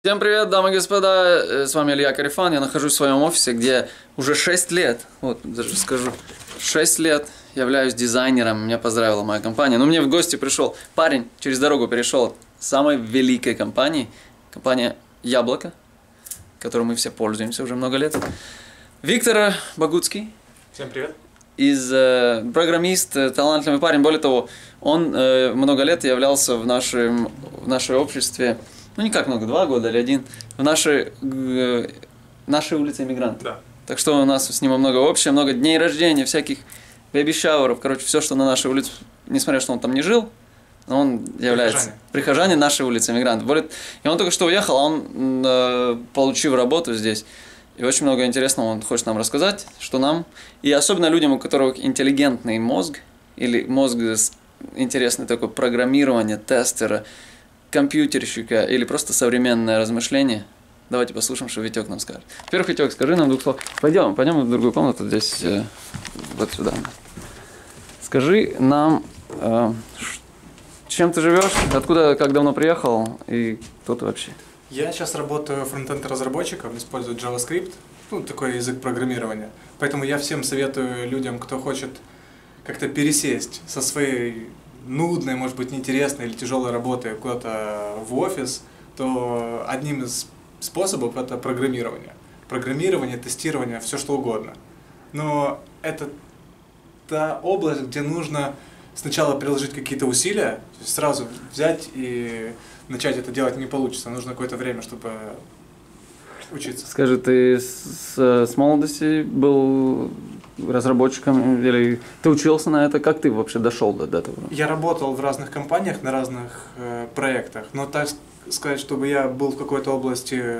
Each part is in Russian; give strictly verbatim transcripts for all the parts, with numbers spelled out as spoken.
Всем привет, дамы и господа, с вами Илья Карифан, я нахожусь в своем офисе, где уже шесть лет, вот даже скажу, шесть лет являюсь дизайнером, меня поздравила моя компания. Но мне в гости пришел парень, через дорогу перешел от самой великой компании, компания Яблоко, которой мы все пользуемся уже много лет. Виктор Богуцкий. Всем привет. Из э, программист, талантливый парень, более того, он э, много лет являлся в нашем, в нашем обществе. Ну, не как много, два года или один, в нашей, э, нашей улице Иммигрант. Да. Так что у нас с ним много общего, много дней рождения, всяких бэби-шауров, короче, все, что на нашей улице, несмотря что он там не жил, он является прихожанин нашей улицы Иммигрант. И он только что уехал, а он, э, получив работу здесь, и очень много интересного он хочет нам рассказать, что нам, и особенно людям, у которых интеллигентный мозг, или мозг с интересный такой программирование, тестера, компьютерщика или просто современное размышление. Давайте послушаем, что Витек нам скажет. Во-первых, Витек, скажи нам двух слов. Пойдем, пойдем в другую комнату, здесь, э, вот сюда. Скажи нам, э, чем ты живешь, откуда, как давно приехал и кто ты вообще? Я сейчас работаю фронтенд-разработчиком, использую JavaScript, ну, такой язык программирования. Поэтому я всем советую людям, кто хочет как-то пересесть со своей нудной, может быть, неинтересной или тяжелой работы куда-то в офис, то одним из способов это программирование. Программирование, тестирование, все что угодно. Но это та область, где нужно сначала приложить какие-то усилия, то есть сразу взять и начать это делать не получится. Нужно какое-то время, чтобы учиться. Скажи, ты с, с молодости был разработчиком или ты учился на это? Как ты вообще дошел до, до этого? Я работал в разных компаниях, на разных э, проектах, но так сказать, чтобы я был в какой-то области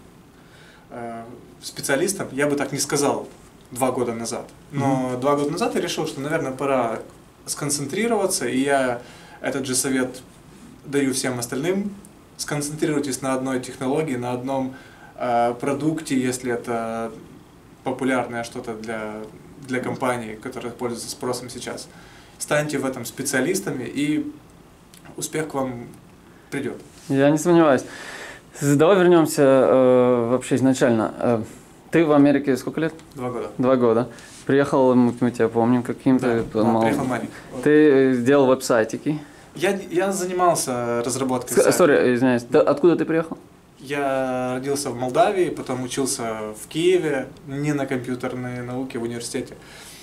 э, специалистом, я бы так не сказал два года назад. Но mm-hmm. два года назад я решил, что, наверное, пора сконцентрироваться, и я этот же совет даю всем остальным. Сконцентрируйтесь на одной технологии, на одном э, продукте, если это популярное что-то для, для компании, которая пользуется спросом сейчас. Станьте в этом специалистами, и успех к вам придет. Я не сомневаюсь. Давай вернемся э, вообще изначально. Э, ты в Америке сколько лет? Два года. Два года. Приехал, мы, мы тебя помним каким-то. Да, мал... приехал маленький. Ты сделал веб-сайтики. Я, я занимался разработкой сайта. Сори, извиняюсь. Да, откуда ты приехал? Я родился в Молдавии, потом учился в Киеве, не на компьютерной науке в университете.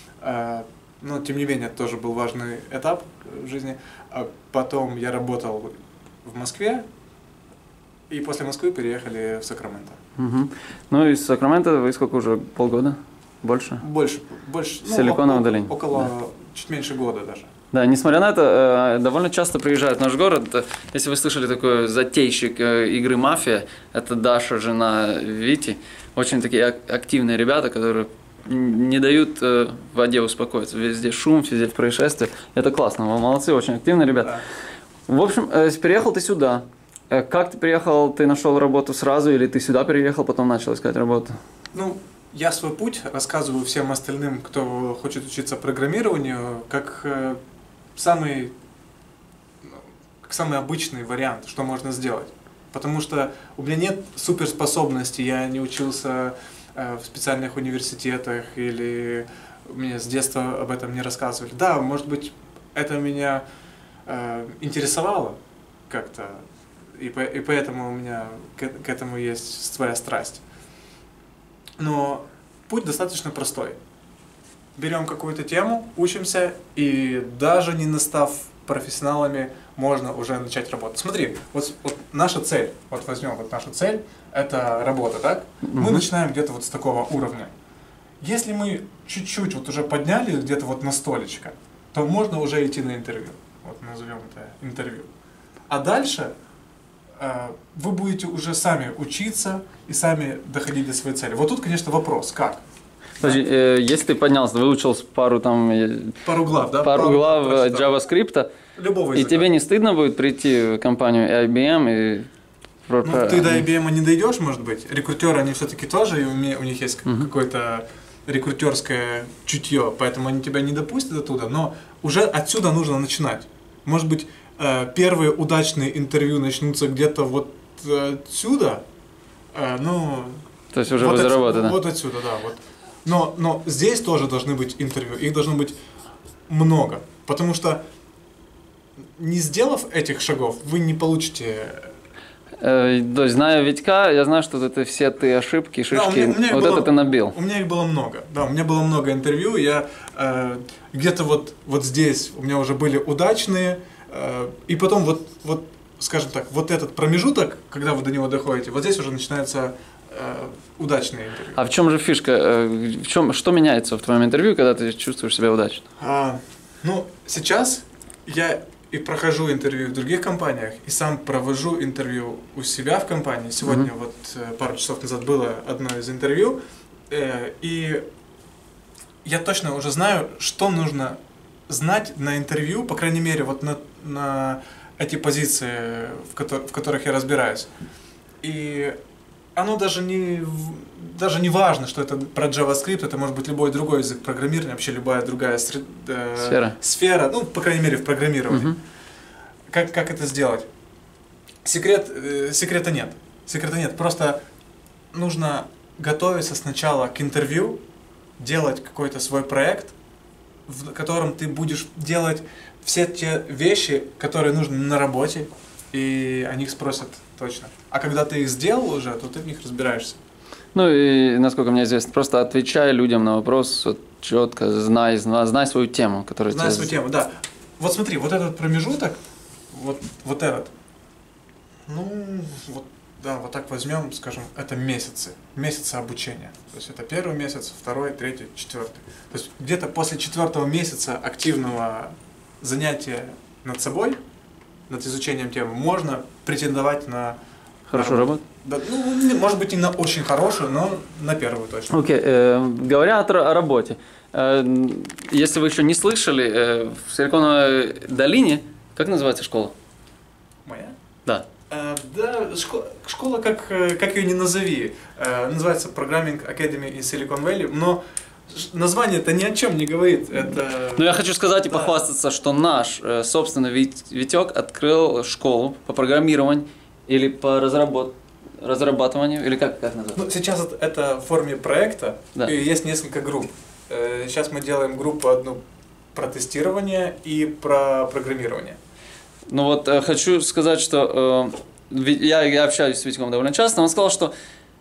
Но, тем не менее, это тоже был важный этап в жизни. А потом я работал в Москве, и после Москвы переехали в Сакраменто. Угу. Ну, из Сакрамента вы сколько уже? Полгода? Больше? Больше. больше Силиконовая ну, долина. Около, да. чуть меньше года даже. Да, несмотря на это, довольно часто приезжает в наш город. Если вы слышали такой затейщик игры «Мафия», это Даша, жена Вити. Очень такие активные ребята, которые не дают в воде успокоиться. Везде шум, везде происшествия. Это классно, вы молодцы, очень активные ребята. Да. В общем, переехал ты сюда. Как ты приехал? Ты нашел работу сразу или ты сюда переехал, потом начал искать работу? Ну, я свой путь рассказываю всем остальным, кто хочет учиться программированию, как самый, как самый обычный вариант, что можно сделать. Потому что у меня нет суперспособностей, я не учился э, в специальных университетах, или мне с детства об этом не рассказывали. Да, может быть, это меня э, интересовало как-то, и, по, и поэтому у меня к, к этому есть своя страсть. Но путь достаточно простой. Берем какую-то тему, учимся, и даже не настав профессионалами, можно уже начать работать. Смотри, вот, вот наша цель, вот возьмем вот нашу цель, это работа, так? Mm-hmm. Мы начинаем где-то вот с такого уровня. Если мы чуть-чуть вот уже подняли где-то вот на столечко, то можно уже идти на интервью. Вот назовем это интервью. А дальше э, вы будете уже сами учиться и сами доходить до своей цели. Вот тут, конечно, вопрос, как? Подожди, э, если ты поднялся, выучил пару там... Пару глав, да? Пару, пару глав JavaScript, любого языка. И тебе не стыдно будет прийти в компанию ай би эм и... Ну, ты до ай би эм не дойдешь, может быть. Рекрутеры, они все-таки тоже, и у них есть uh-huh. какое-то рекрутерское чутье, поэтому они тебя не допустят оттуда, но уже отсюда нужно начинать. Может быть, первые удачные интервью начнутся где-то вот отсюда, Э, ну, То есть уже вот возле от, работы, да? Вот отсюда, да. Вот. Но, но здесь тоже должны быть интервью, их должно быть много, потому что не сделав этих шагов, вы не получите... Э, то есть, зная Витька, я знаю, что это все ты ошибки, шишки, да, у меня, у меня вот было, это ты набил. У меня их было много, да, у меня было много интервью, я э, где-то вот, вот здесь у меня уже были удачные, э, и потом вот, вот, скажем так, вот этот промежуток, когда вы до него доходите, вот здесь уже начинается э, удачные интервью. А в чем же фишка, э, в чем, что меняется в твоем интервью, когда ты чувствуешь себя удачно? А, ну, сейчас я... и прохожу интервью в других компаниях, и сам провожу интервью у себя в компании. Сегодня mm-hmm. вот пару часов назад было одно из интервью, э, и я точно уже знаю, что нужно знать на интервью, по крайней мере, вот на, на эти позиции, в, ко- в которых я разбираюсь. И оно даже не, даже не важно, что это про JavaScript, это может быть любой другой язык программирования, вообще любая другая сред, э, сфера. сфера, ну, по крайней мере, в программировании. Uh-huh. Как, как это сделать? Секрет, э, секрета нет. Секрета нет. Просто нужно готовиться сначала к интервью, делать какой-то свой проект, в котором ты будешь делать все те вещи, которые нужны на работе, и о них спросят точно. А когда ты их сделал уже, то ты в них разбираешься. Ну и, насколько мне известно, просто отвечай людям на вопрос вот, четко, знай, знай свою тему. Которая знай тебе... свою тему, да. Вот смотри, вот этот промежуток, вот, вот этот, ну, вот, да, вот так возьмем, скажем, это месяцы, месяцы обучения. То есть это первый месяц, второй, третий, четвертый. То есть где-то после четвертого месяца активного занятия над собой, над изучением темы, можно претендовать на... Хорошую работу? Да, ну, может быть, не на очень хорошую, но на первую точно. Окей, okay. э, говоря о, о работе, э, если вы еще не слышали, э, в Силиконовой долине, как называется школа? Моя? Да. Э, да, школа, школа как, как ее ни назови, э, называется Programming Academy in Silicon Valley, но название-то ни о чем не говорит. Это... Ну, я хочу сказать и да. похвастаться, что наш э, собственный Витек открыл школу по программированию или по разработ... разрабатыванию, или как, как называется? Ну, сейчас это, это в форме проекта, да. И есть несколько групп. Э, сейчас мы делаем группу одну про тестирование и про программирование. Ну вот, э, хочу сказать, что э, я, я общаюсь с Витьком довольно часто, он сказал, что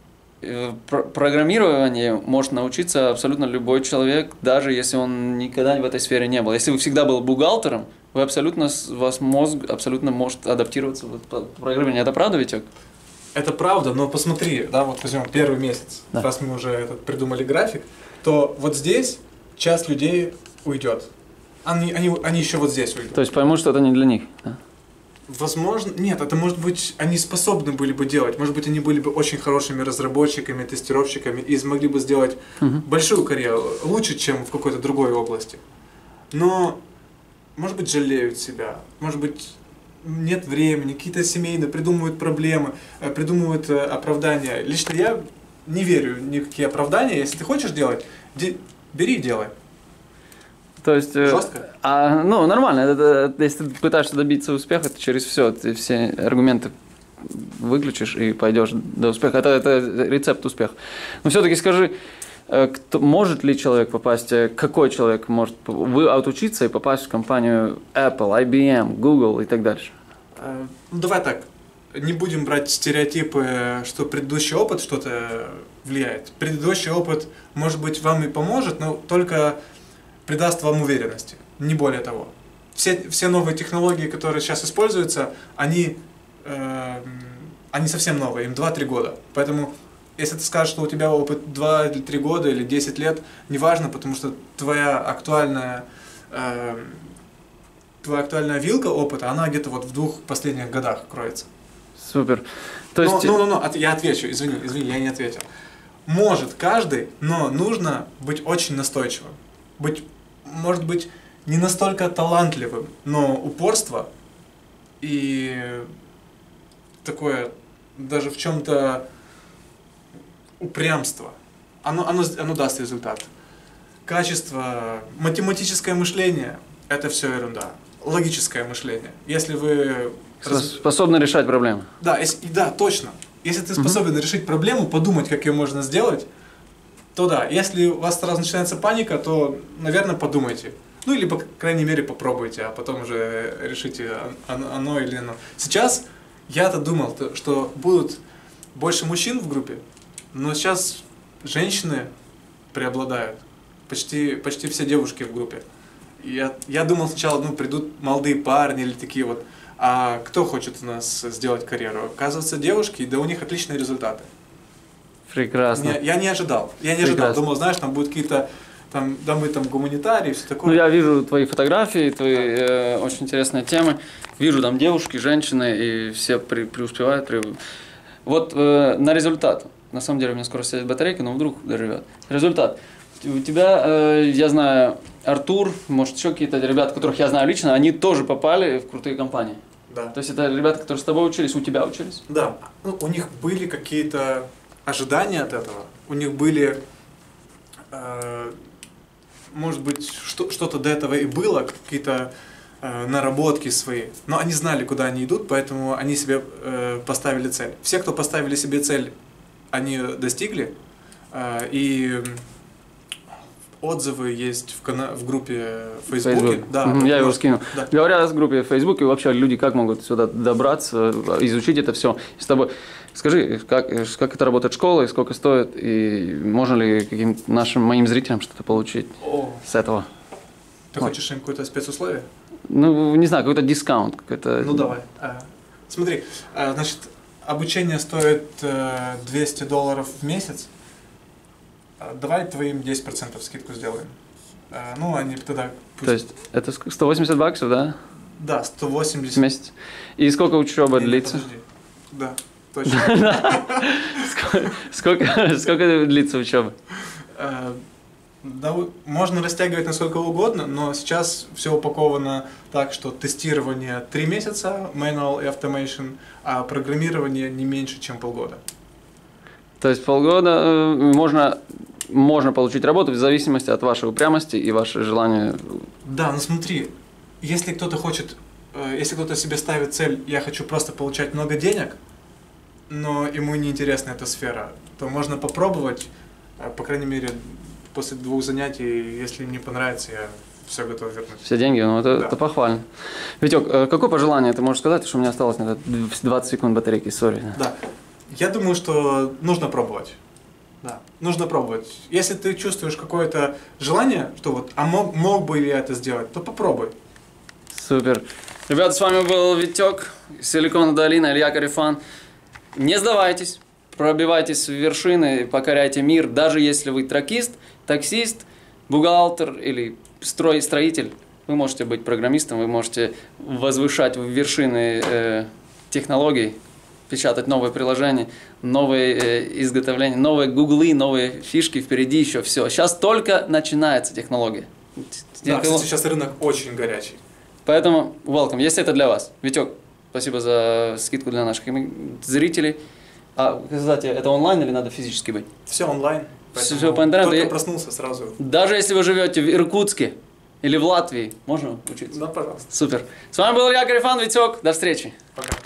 программированию может научиться абсолютно любой человек, даже если он никогда в этой сфере не был. Если вы всегда был бухгалтером, вы абсолютно, у вас мозг абсолютно может адаптироваться в программированию. Это правда, Витек? Это правда, но посмотри, да, вот возьмем первый месяц, да. Раз мы уже этот, придумали график, то вот здесь часть людей уйдет. Они, они, они еще вот здесь уйдут. То есть поймут, что это не для них, да? Возможно, нет, это может быть, они способны были бы делать, может быть, они были бы очень хорошими разработчиками, тестировщиками и смогли бы сделать uh-huh. большую карьеру, лучше, чем в какой-то другой области. Но, может быть, жалеют себя, может быть, нет времени, какие-то семейные, придумывают проблемы, придумывают оправдания. Лично я не верю в никакие оправдания, если ты хочешь делать, бери и делай. То есть, жестко? А, ну, нормально. Это, это, если ты пытаешься добиться успеха, ты через все, ты все аргументы выключишь и пойдешь до успеха. Это, это рецепт успеха. Но все-таки скажи, кто, может ли человек попасть, какой человек может вы отучиться и попасть в компанию Apple, ай би эм, Google и так дальше? Ну, давай так. Не будем брать стереотипы, что предыдущий опыт что-то влияет. Предыдущий опыт, может быть, вам и поможет, но только придаст вам уверенности, не более того. Все, все новые технологии, которые сейчас используются, они, э, они совсем новые, им два-три года. Поэтому, если ты скажешь, что у тебя опыт два или три года или десять лет, неважно, потому что твоя актуальная, э, твоя актуальная вилка опыта, она где-то вот в двух последних годах кроется. Супер. То есть... Ну, ну, ну, ну, я отвечу, извини, извини, я не ответил. Может каждый, но нужно быть очень настойчивым. Быть, может быть, не настолько талантливым, но упорство и такое, даже в чем-то упрямство, оно, оно, оно даст результат. Качество, математическое мышление – это все ерунда. Логическое мышление. Если вы... Способны решать проблемы. Да, если, да, точно. Если ты способен mm-hmm. решить проблему, подумать, как ее можно сделать, то да. Если у вас сразу начинается паника, то, наверное, подумайте. Ну или, по крайней мере, попробуйте, а потом уже решите, оно или оно. Сейчас я-то думал, что будут больше мужчин в группе, но сейчас женщины преобладают. Почти, почти все девушки в группе. Я, я думал сначала, ну, придут молодые парни или такие вот, а кто хочет у нас сделать карьеру? Оказывается, девушки, да у них отличные результаты. Прекрасно. Я, я не ожидал. Я не ожидал. Думал, знаешь, там будут какие-то, там, да мы там гуманитарии, все такое. Ну, я вижу твои фотографии, твои э, очень интересные темы. Вижу там девушки, женщины, и все при, преуспевают. При... Вот э, на результат. На самом деле у меня скоро сядет батарейка, но вдруг доживет. Результат. У тебя, э, я знаю, Артур, может еще какие-то ребята, которых я знаю лично, они тоже попали в крутые компании. Да. То есть это ребята, которые с тобой учились, у тебя учились? Да. Ну, у них были какие-то ожидания от этого. У них были, э, может быть, что, что-то до этого и было, какие-то э, наработки свои. Но они знали, куда они идут, поэтому они себе э, поставили цель. Все, кто поставили себе цель, они достигли. Э, и отзывы есть в, кана в группе в Фейсбуке. Facebook. Да, mm-hmm, я его скину. Да. Говоря о группе в Фейсбуке, вообще люди как могут сюда добраться, изучить это все с тобой? Скажи, как, как это работает школа, и сколько стоит, и можно ли каким-то нашим, моим зрителям что-то получить О. с этого? Ты вот. Хочешь им какое-то спецусловие? Ну, не знаю, какой-то дискаунт. Какой-то... Ну, давай. А, смотри, а, значит, обучение стоит а, двести долларов в месяц. А, давай твоим десять процентов скидку сделаем. А, ну, они тогда... Пусть... То есть, это сто восемьдесят баксов, да? Да, сто восемьдесят. В месяц. И сколько учеба не, длится? Подожди. Да. Точно. Сколько, сколько длится учеба? Да, можно растягивать насколько угодно, но сейчас все упаковано так, что тестирование три месяца, manual и automation, а программирование не меньше, чем полгода. То есть полгода можно, можно получить работу в зависимости от вашей упрямости и вашего желания. Да, но смотри, если кто-то хочет, если кто-то себе ставит цель, я хочу просто получать много денег, но ему не интересна эта сфера, то можно попробовать, по крайней мере, после двух занятий, если не понравится, я все готов вернуть. Все деньги, ну это, да. это похвально. Витек, какое пожелание ты можешь сказать, что у меня осталось на двадцать секунд батарейки, сори. Да, я думаю, что нужно пробовать. Да, нужно пробовать. Если ты чувствуешь какое-то желание, что вот, а мог, мог бы я это сделать, то попробуй. Супер. Ребята, с вами был Витек, Силиконовая долина, Илья Карифан. Не сдавайтесь, пробивайтесь в вершины, покоряйте мир, даже если вы тракист, таксист, бухгалтер или строй, строитель. Вы можете быть программистом, вы можете возвышать в вершины э, технологий, печатать новые приложения, новые э, изготовления, новые гуглы, новые фишки, впереди еще все. Сейчас только начинается технология. Да, кстати, сейчас рынок очень горячий. Поэтому welcome, если это для вас. Витек, спасибо за скидку для наших зрителей. А, кстати, это онлайн или надо физически быть? Все онлайн. Все по интернету. Только проснулся сразу. Даже если вы живете в Иркутске или в Латвии, можно учиться? Да, пожалуйста. Супер. С вами был Илья Карифан, Витек. До встречи. Пока.